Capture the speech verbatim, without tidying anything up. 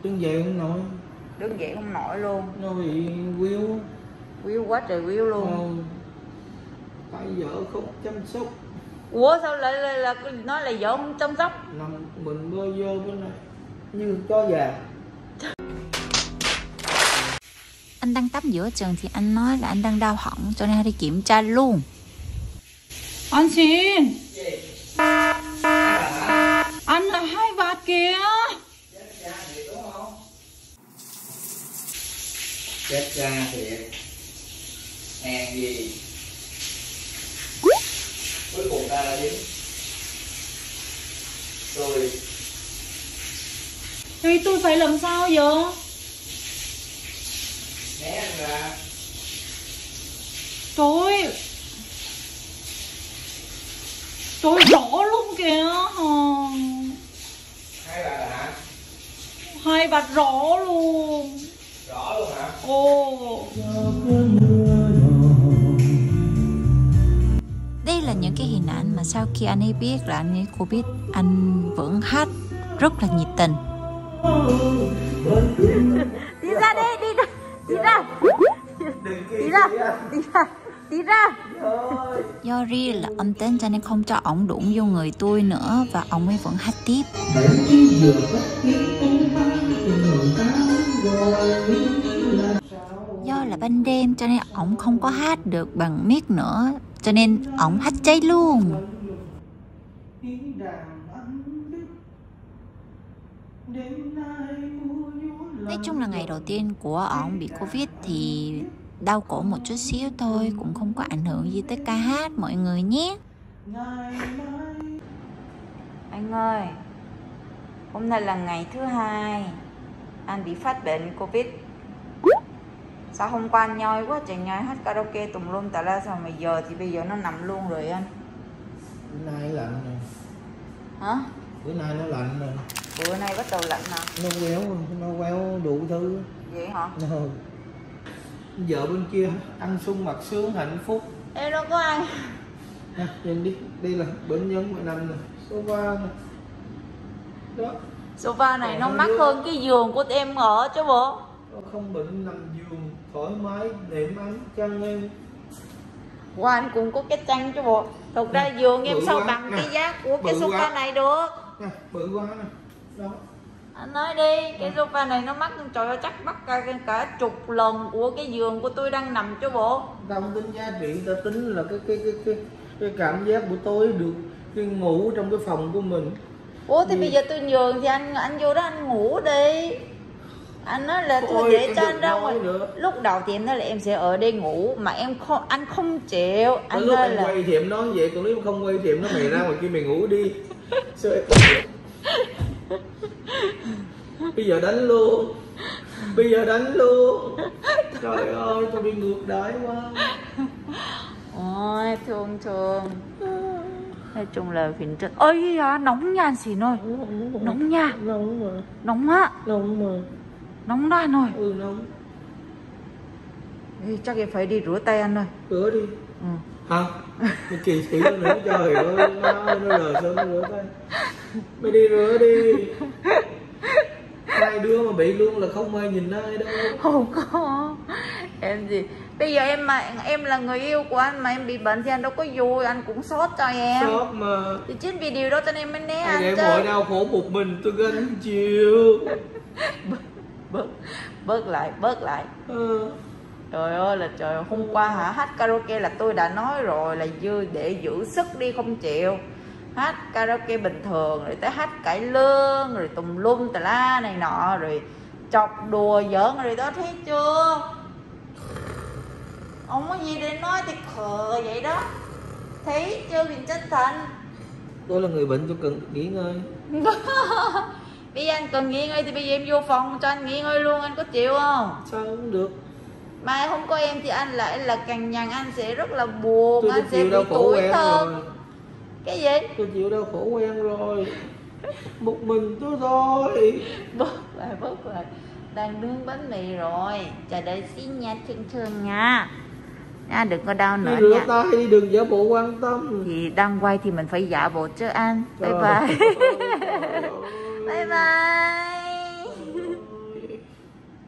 Đứng dậy không nổi. Đứng dậy không nổi luôn. Nó bị quýu. Quýu quá trời quýu luôn. Ờ, tại vợ không chăm sóc. Ủa sao lại là, là, là nói là vợ không chăm sóc? Nằm mình bơ vơ bên này như chó già. Anh đang tắm giữa chừng thì anh nói là anh đang đau họng cho nên đi kiểm tra luôn. Anh xin. Anh là hai vạt kìa. Chết ra thiệt. Hèn gì. Cuối cùng ta là dính. Tôi. Thì tôi phải làm sao vậy? Né anh ra. Trời. Trời rõ luôn kìa. Hai bà là hả? Hai vạt rõ luôn. Rõ luôn hả? Ồ. Đây là những cái hình ảnh mà sau khi anh ấy biết là anh ấy Covid, anh vẫn hát rất là nhiệt tình. Đi ra đây, đi ra, đi ra, đi ra, đi ra, đi ra. Do Ria là âm tính cho nên không cho ổng đụng vô người tôi nữa và ổng ấy vẫn hát tiếp. Do là ban đêm cho nên ổng không có hát được bằng mic nữa, cho nên ổng hát cháy luôn. Nói chung là ngày đầu tiên của ổng bị Covid thì đau cổ một chút xíu thôi, cũng không có ảnh hưởng gì tới ca hát mọi người nhé. Anh ơi, hôm nay là ngày thứ hai anh bị phát bệnh Covid. Sao hôm qua anh nhoi quá trời, nhoi hát karaoke tùm lum tà la, sao mà giờ thì bây giờ nó nằm luôn rồi anh? Bữa nay lạnh rồi. Hả? Bữa nay nó lạnh rồi. Bữa nay bắt đầu lạnh nè. Nó quéo, nó quéo đủ thứ. Vậy hả? Nó... Vợ bên kia ăn sung mặc sướng hạnh phúc. Em đâu có ăn. À, nhìn đi, đây là bệnh nhân mười năm này, sofa này. Đó. Sofa này Còn nó nó mắc đưa... hơn cái giường của em ở chứ bộ. Nó không bệnh, nằm giường thoải mái, đệm ấm chăn em. Wow, anh cũng có cái chăn chứ bộ. Thực ra giường em sao bằng cái giá của cái sofa này được. Nè, bự quá nè. Đó. Anh nói đi, cái sofa này nó mắc, trời ơi chắc mắc cả, cả chục lần của cái giường của tôi đang nằm chứ bộ. Ta không tính giá trị, ta tính là cái cái cái cái, cái cảm giác của tôi được cái ngủ trong cái phòng của mình. Ủa thì Vì... bây giờ tôi nhường thì anh anh vô đó anh ngủ đi. Anh nói là thôi để cho anh ra ngoài. Lúc đầu thì em nói là em sẽ ở đây ngủ mà em không, anh không chịu. Anh lúc nói em là quay thì em nói vậy, còn nếu không quay thì em nói mày ra ngoài kia mày ngủ đi. Sao em... Bây giờ đánh luôn. Bây giờ đánh luôn. Trời ơi, tôi bị ngược đãi quá. Ôi thương thương. Nói chung là phiền trật. Ôi à, nóng nha anh xỉn ơi. Nóng nha. Nóng mà. Nóng á. Nóng mà. Nóng đó anh ơi. Ừ nóng. Ê, chắc em phải đi rửa tay anh ơi. Rửa đi. Ừ. Hả? Mày kỳ thị nó nữa, trời ơi, má ơi, nó lờ sao nó rửa tay. Mày đi rửa đi. Hai đứa mà bị luôn là không ai nhìn ai đâu. Không có. Em gì? Bây giờ em mà em là người yêu của anh mà em bị bệnh thì anh đâu có vui, anh cũng sốt cho em. Sốt mà. Thì chính vì điều đó cho nên em mới né anh vậy chứ. mọi đau khổ một mình tôi gánh chịu. Bớt, bớt lại, bớt lại. Ừ. Trời ơi là trời, hôm qua hả hát karaoke là tôi đã nói rồi là dư để giữ sức đi không chịu. Hát karaoke bình thường rồi tới hát cải lương rồi tùm lum tà la này nọ rồi chọc đùa giỡn rồi đó, thấy chưa? Không có gì để nói thì khờ vậy đó. Thấy chưa Huỳnh Chân Thành? Tôi là người bệnh, tôi cần nghỉ ngơi. Bây giờ anh cần nghỉ ngơi thì bây giờ em vô phòng cho anh nghỉ ngơi luôn, anh có chịu không? Sao không được? Mai không có em thì anh lại là cằn nhằn, anh sẽ rất là buồn. Tôi anh sẽ bị tủi thân. Cái gì? Tôi chịu đau khổ quen rồi. Một mình tôi thôi. Bớt lại, bớt lại. Đang nướng bánh mì rồi. Chờ đợi xin nha, thương thương nha. Nha, đừng có đau nữa rửa nha. tay đi, đừng giả bộ quan tâm. Thì đang quay thì mình phải giả bộ chứ anh. Bye bye. Bye bye.